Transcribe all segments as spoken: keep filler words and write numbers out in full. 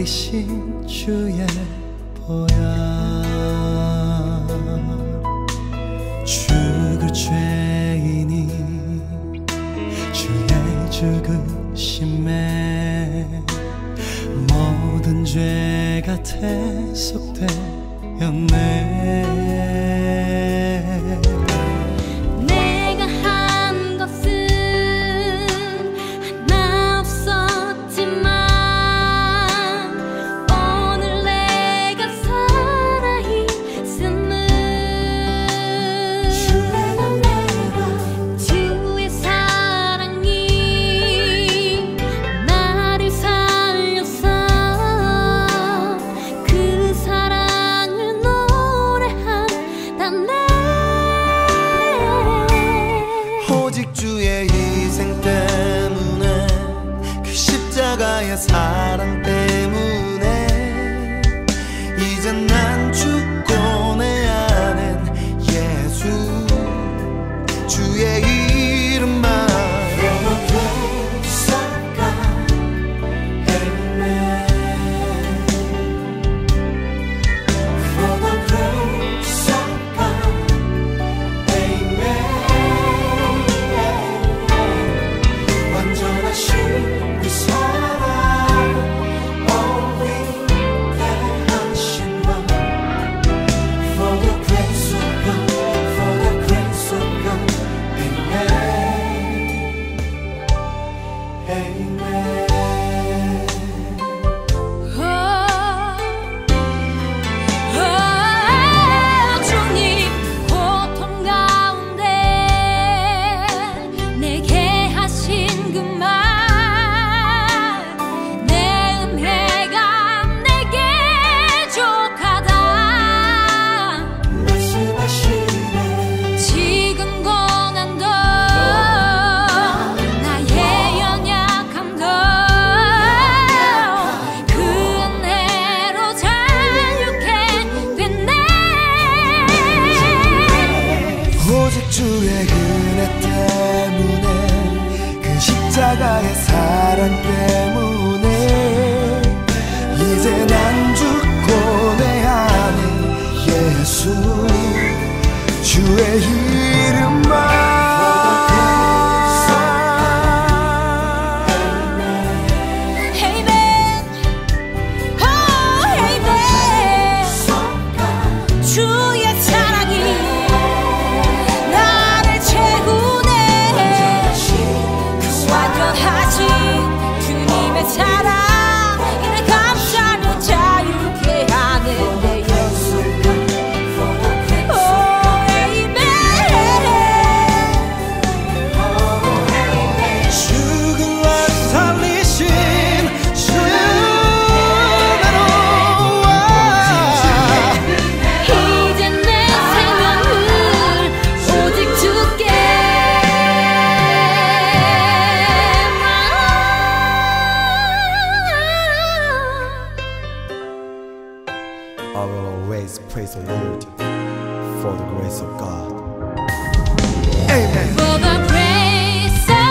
내리신 주의 보혈, 죽을 죄인이 주의 죽으심에 모든 죄가 대속되었네. 내가 한 것은 하나 없었지만 오늘 내가 살아있음은 주의 은혜와 주의 사랑이 나를 살렸어. 그 사랑을 노래한다네. 오직 주의 희생 때문에, 그 십자가의 사랑 때문에 이제 난 죽고 내 안엔 예수, 주의 이름만. 주님 고통 가운데 내게 하신 그 말, 내 은혜가 내게 족하다 말씀하시네. 지금 고난도 나의 연약함도 그 은혜로 자유케 됐네. 오직 주의 은혜 때문에, 그 십자가의 사랑 때문에 이제 난 죽고 내 안에 예수, 주의 이름만. Amen. Oh, amen. 주의 사랑이 나를 채우네. 그 완전하신 주님의 사랑 이내 감사를 자유케 하네. 내 예수. Oh, amen. 죽은 날 살리신 주의 은혜로 이제 내 생명을 오직 주께만. I will always praise the Lord for the grace of God. Amen. For the grace of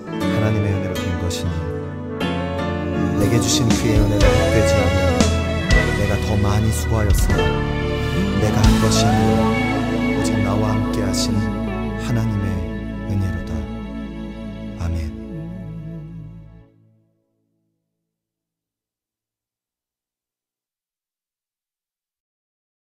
하나님의 은혜로 된 것이니 내게 주신 그의 은혜가 헛되지 아니하니 더 많이 수고하였으나 내가 한 것이 아니라 오직 나와 함께 하신 하나님의